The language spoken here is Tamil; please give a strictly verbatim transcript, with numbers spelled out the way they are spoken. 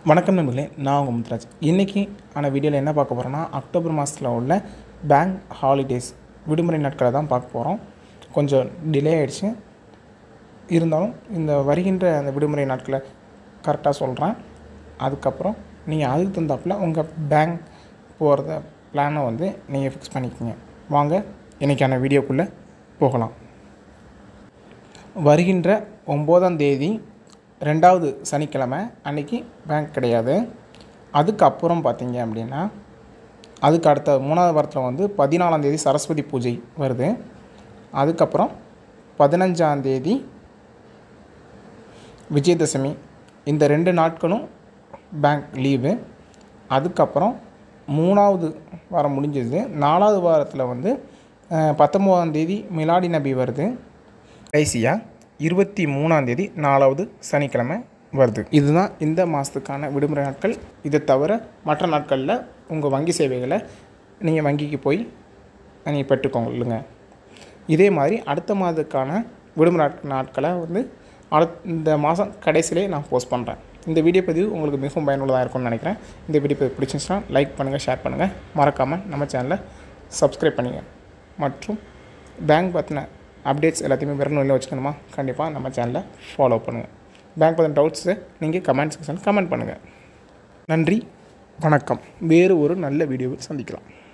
வணக்கம் நண்பர்களே, நான் உங்கள் முத்துராஜ். இன்றைக்கி ஆன வீடியோவில் என்ன பார்க்க போகிறோன்னா, அக்டோபர் மாதத்தில் உள்ள பேங்க் ஹாலிடேஸ் விடுமுறை நாட்களை தான் பார்க்க போகிறோம். கொஞ்சம் டிலே ஆகிடுச்சு, இருந்தாலும் இந்த வருகின்ற அந்த விடுமுறை நாட்களை கரெக்டாக சொல்கிறேன். அதுக்கப்புறம் நீங்கள் அதுக்கு தகுந்தாப்பில் உங்கள் பேங்க் போகிறத பிளானை வந்து நீங்கள் ஃபிக்ஸ் பண்ணிக்கோங்க. வாங்க இன்றைக்கான வீடியோக்குள்ளே போகலாம். வருகின்ற ஒம்போதாம் தேதி ரெண்டாவது சனிக்கிழமை அன்றைக்கி பேங்க் கிடையாது. அதுக்கப்புறம் பார்த்திங்க அப்படின்னா அதுக்கு அடுத்த மூணாவது வாரத்தில் வந்து பதினாலாந்தேதி சரஸ்வதி பூஜை வருது. அதுக்கப்புறம் பதினஞ்சாந்தேதி விஜயதசமி. இந்த ரெண்டு நாட்களும் பேங்க் லீவு. அதுக்கப்புறம் மூணாவது வாரம் முடிஞ்சது. நாலாவது வாரத்தில் வந்து பத்தொம்போதாந்தேதி மிலாடி நபி வருது. கடைசியாக இருபத்தி மூணாந்தேதி நாலாவது சனிக்கிழமை வருது. இதுதான் இந்த மாதத்துக்கான விடுமுறை நாட்கள். இதை தவிர மற்ற நாட்களில் உங்கள் வங்கி சேவைகளை நீங்கள் வங்கிக்கு போய் நீங்கள் பெற்றுக்கொள்ளுங்க. இதே மாதிரி அடுத்த மாதத்துக்கான விடுமுறை நாட்களை வந்து அடுத் இந்த மாதம் கடைசியிலே நான் போஸ்ட் பண்ணுறேன். இந்த வீடியோ பதிவு உங்களுக்கு மிகவும் பயனுள்ளதாக இருக்கும்னு நினைக்கிறேன். இந்த வீடியோ பதிவு பிடிச்சிருந்துச்சுன்னா லைக் பண்ணுங்கள், ஷேர் பண்ணுங்கள். மறக்காமல் நம்ம சேனலை சப்ஸ்கிரைப் பண்ணுங்கள். மற்றும் பேங்க் பற்றின அப்டேட்ஸ் எல்லாத்தையுமே விரல் வச்சுக்கணுமா, கண்டிப்பாக நம்ம சேனலை ஃபாலோ பண்ணுங்கள். பேங்க் பற்றின டவுட்ஸு நீங்கள் கமெண்ட் செக்ஷன் கமெண்ட் பண்ணுங்கள். நன்றி, வணக்கம். வேறு ஒரு நல்ல வீடியோவில் சந்திக்கலாம்.